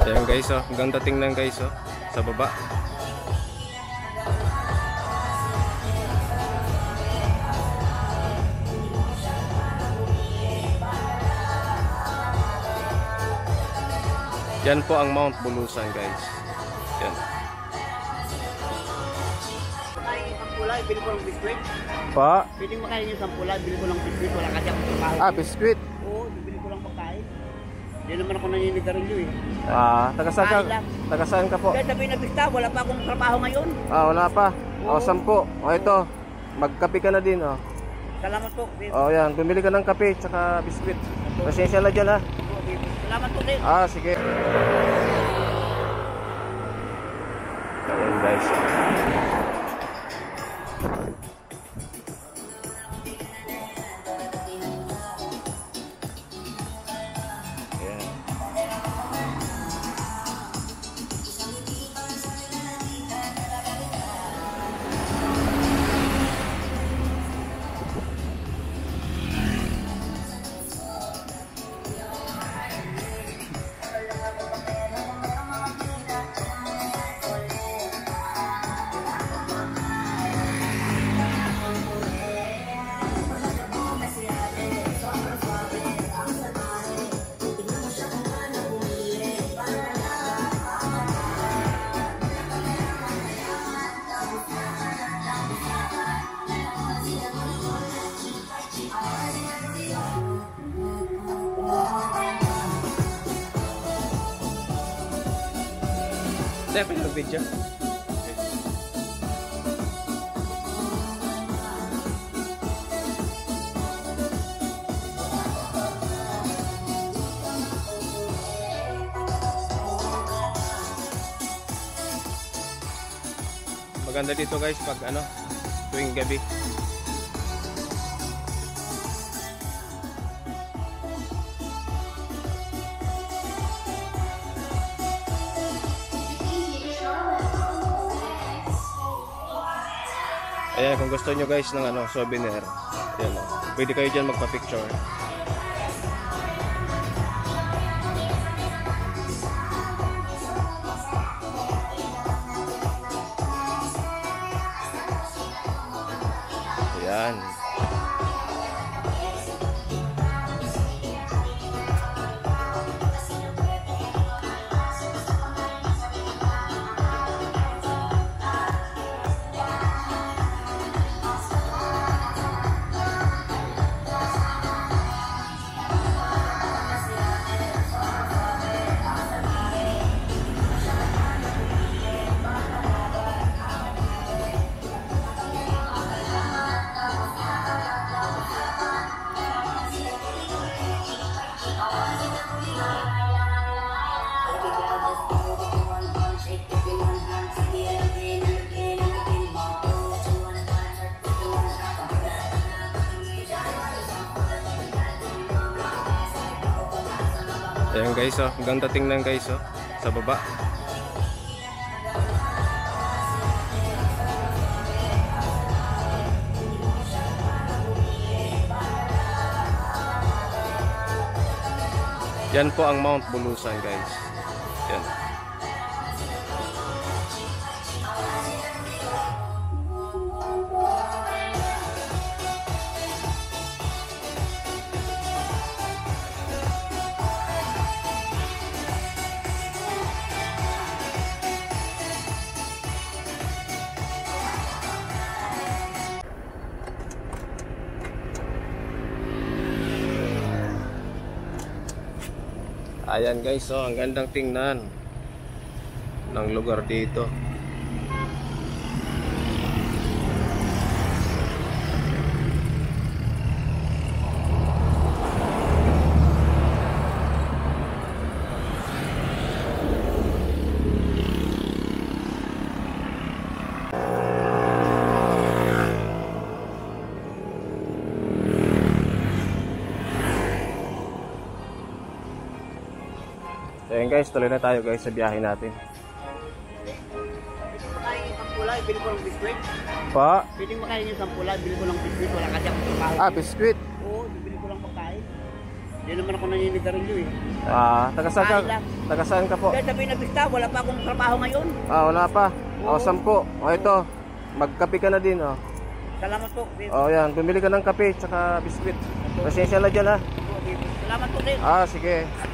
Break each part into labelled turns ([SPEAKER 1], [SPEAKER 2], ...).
[SPEAKER 1] Ayan guys, oh. Ganda tingnan guys, oh. Sa baba. Yan po ang Mount Bulusan guys. Yan.
[SPEAKER 2] Makain yung sampulay, bili ko ng biskwit.
[SPEAKER 1] Pa?
[SPEAKER 2] Pwedeng makain yung sampulay, bili ko ng biskwit. Wala kasi akong trabaho.
[SPEAKER 1] Ah, biskwit.
[SPEAKER 2] Oo, bili ko lang pagkain. Hindi naman ako naninigarilyo eh.
[SPEAKER 1] Ah, taga-saan ka? Taga-saan ka po?
[SPEAKER 2] Kaya sabihin na bista, wala pa akong trabaho ngayon.
[SPEAKER 1] Ah, wala pa. O, 10. O, ito. Magkape ka na din, oh.
[SPEAKER 2] Salamat po.
[SPEAKER 1] O, yan. Bumili ka ng kape, tsaka biskwit. Pasensya na dyan, ha.
[SPEAKER 2] Salamat po din.
[SPEAKER 1] Ah, sige. Ayan, guys. Ayan. Saya pengen video. Maganda dito guys pag ano, tuwing gabi. Ayan, kung gusto nyo guys ng ano, souvenir, ayan, pwede kayo dyan magpa-picture. Ayan. Ayan guys, oh. Ganda tingnan guys, oh. Sa baba. Yan po ang Mount Bulusan guys. Yan. Ayan guys, oh, ang gandang tingnan ng lugar dito. Ayan guys, tuloy na tayo guys sa biyahe natin.
[SPEAKER 2] Makain yung sampulay, bili ko ng biskwit.
[SPEAKER 1] Pa?
[SPEAKER 2] Pwedeng makain yung sampulay, bili ko ng biskwit. Wala kasi akong trabaho.
[SPEAKER 1] Ah, biskwit.
[SPEAKER 2] Oo, bili ko lang pagkain. Hindi naman ako naninigarilyo eh.
[SPEAKER 1] Taga saan ka?
[SPEAKER 2] Kain lang.
[SPEAKER 1] Taga saan ka po?
[SPEAKER 2] Kaya sabi na bista, wala pa akong trabaho ngayon.
[SPEAKER 1] Wala pa.
[SPEAKER 2] Oo.
[SPEAKER 1] 10. Ito. Magkape ka na din,
[SPEAKER 2] Salamat po.
[SPEAKER 1] Yan. Bumili ka ng kape, tsaka biskwit. Pasensya na dyan, ha.
[SPEAKER 2] Salamat po din.
[SPEAKER 1] Sige.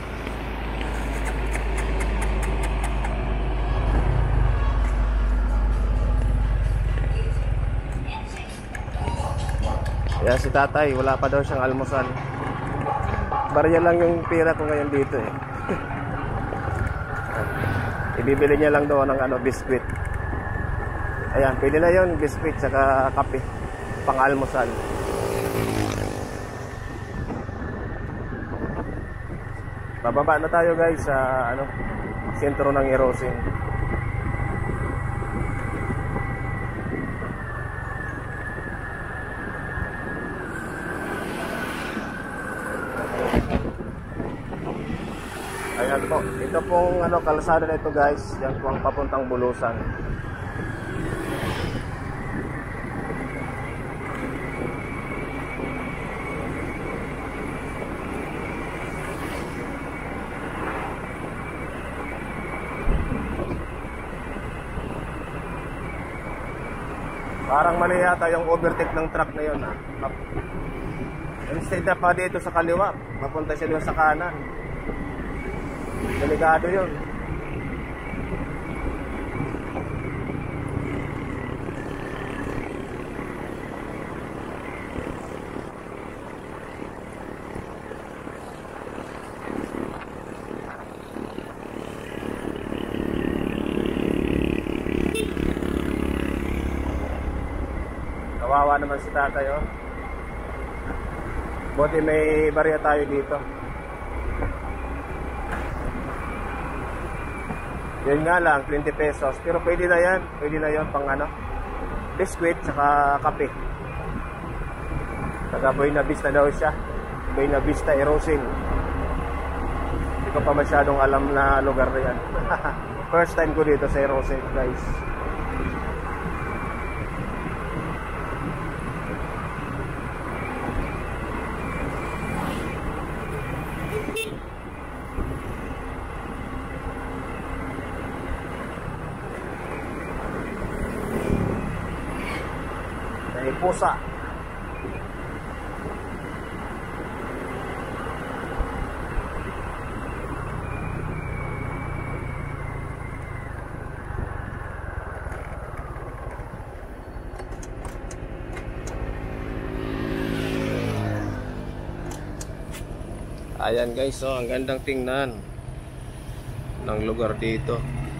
[SPEAKER 1] Yan si tatay, wala pa daw siyang almusal. Barya lang yung pera ko ngayon dito eh. Ibibili niya lang daw ng biskwit. Ayan, pwede na yun, biskwit saka kape, pang almusal. Bababa na tayo guys sa sentro ng Erosin. Ayan po, ito pong kalsada na ito guys, yan po ang papuntang Bulusan. Parang mali yata yung overtake ng truck na yun, Instead na pa dito sa kaliwa, mapunta siya doon sa kanan. Delikado yun. Kawawa naman si tatay, Buti may barya tayo dito. Yun nga lang, 20 pesos. Pero pwede na yan. Pwede na yan pang biskwit saka kape. Taga Buena Vista daw siya. Buena Vista Erosin. Hindi ko pa masyadong alam na lugar na yan. First time ko dito sa Erosin guys. Pusa. Ayan guys, ang gandang tingnan ng lugar dito.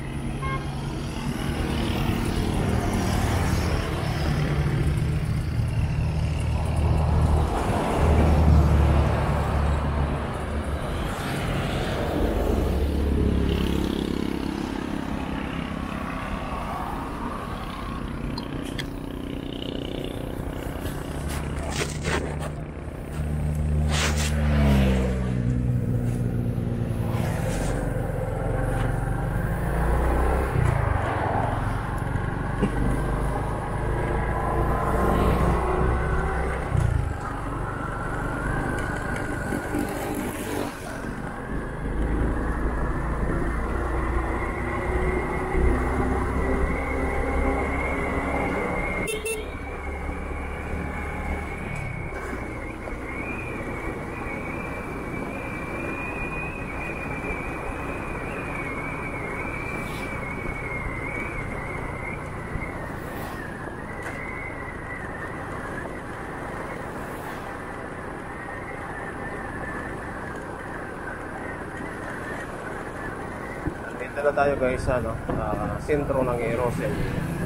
[SPEAKER 1] Dito na tayo guys sa sentro ng Erosin.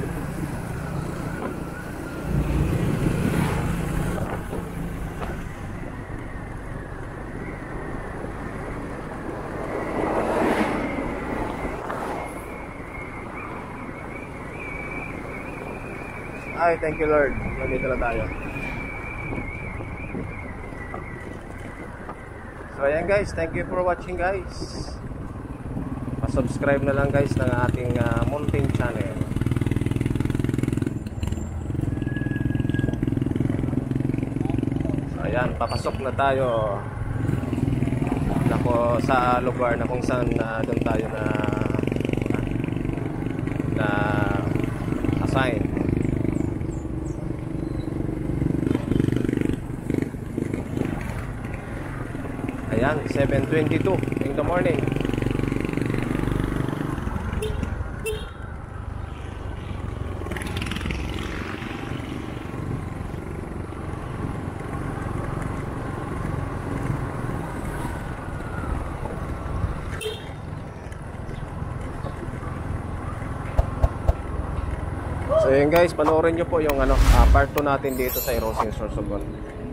[SPEAKER 1] Ay, thank you Lord. Nandito na tayo. So ayan guys, thank you for watching guys. Subscribe na lang guys ng ating mountain channel. So ayan, papasok na tayo. ako sa lugar na kung saan doon tayo na assign. Ayan, 7:22 in the morning. So yun guys, panoorin nyo po yung part 2 natin dito sa Erosin Sorsogon.